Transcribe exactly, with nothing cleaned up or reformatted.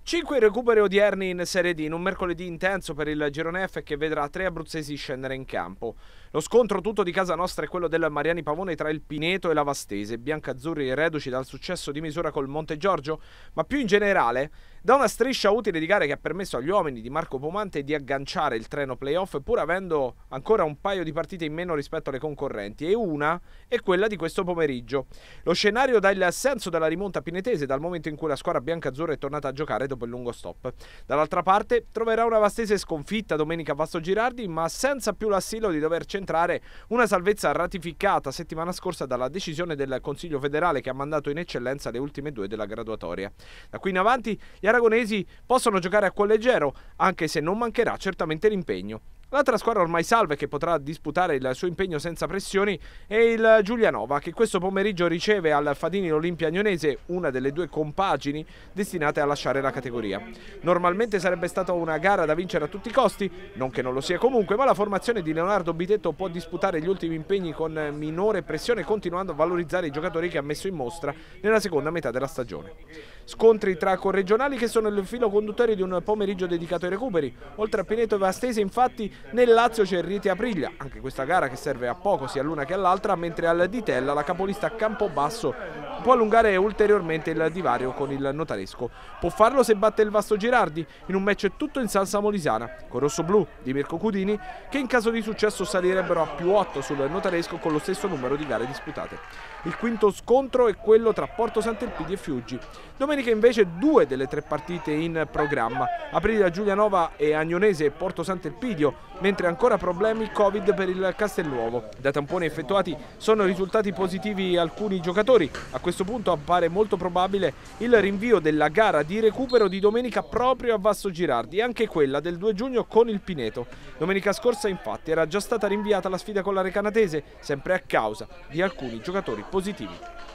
Cinque recuperi odierni in Serie D in un mercoledì intenso per il girone F che vedrà tre abruzzesi scendere in campo. Lo scontro tutto di casa nostra è quello del Mariani Pavone tra il Pineto e la Vastese, biancazzurri reduci dal successo di misura col Monte Giorgio, ma più in generale da una striscia utile di gare che ha permesso agli uomini di Marco Pomante di agganciare il treno playoff pur avendo ancora un paio di partite in meno rispetto alle concorrenti, e una è quella di questo pomeriggio. Lo scenario dà il senso della rimonta pinetese dal momento in cui la squadra biancazzurra è tornata a giocare dopo il lungo stop. Dall'altra parte troverà una Vastese sconfitta domenica a Vasto Girardi, ma senza più l'assilo di dover centrare una salvezza ratificata settimana scorsa dalla decisione del Consiglio federale che ha mandato in eccellenza le ultime due della graduatoria. Da qui in avanti gli aragonesi possono giocare a cuor leggero, anche se non mancherà certamente l'impegno. L'altra squadra ormai salva che potrà disputare il suo impegno senza pressioni è il Giulianova, che questo pomeriggio riceve al Fadini l'Olimpia Agnonese, una delle due compagini destinate a lasciare la categoria. Normalmente sarebbe stata una gara da vincere a tutti i costi, non che non lo sia comunque, ma la formazione di Leonardo Bitetto può disputare gli ultimi impegni con minore pressione, continuando a valorizzare i giocatori che ha messo in mostra nella seconda metà della stagione. Scontri tra corregionali che sono il filo conduttore di un pomeriggio dedicato ai recuperi. Oltre a Pineto e Vastese, infatti, nel Lazio c'è Rieti Aprilia, anche questa gara che serve a poco sia l'una che all'altra, mentre al Ditella la capolista Campobasso può allungare ulteriormente il divario con il notaresco. Può farlo se batte il Vasto Girardi in un match tutto in salsa molisana, con rossoblu di Mirko Cudini, che in caso di successo salirebbero a più otto sul notaresco con lo stesso numero di gare disputate. Il quinto scontro è quello tra Porto Sant'Elpidio e Fiuggi. Domenica invece due delle tre partite in programma: Aprilia Giulianova e Agnonese e Porto Sant'Elpidio, mentre ancora problemi Covid per il Castelnuovo. Da tamponi effettuati sono risultati positivi alcuni giocatori. A questo punto appare molto probabile il rinvio della gara di recupero di domenica proprio a Vasto Girardi e anche quella del due giugno con il Pineto. Domenica scorsa infatti era già stata rinviata la sfida con la Recanatese, sempre a causa di alcuni giocatori positivi.